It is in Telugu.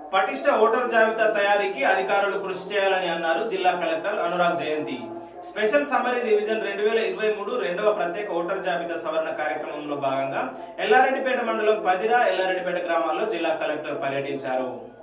పటిష్ట ఓటర్ జాబితా తయారీకి అధికారులు కృషి చేయాలని అన్నారు జిల్లా collector Anurag Jayanti. Special summary revision 2023 రెండవ ప్రత్యేక ఓటర్ జాబితా సవరణ కార్యక్రమంలో భాగంగా ఎల్లారెడ్డిపేట మండలం పదిరా, ఎల్లారెడ్డిపేట గ్రామాల్లో జిల్లా కలెక్టర్ పర్యటించారు.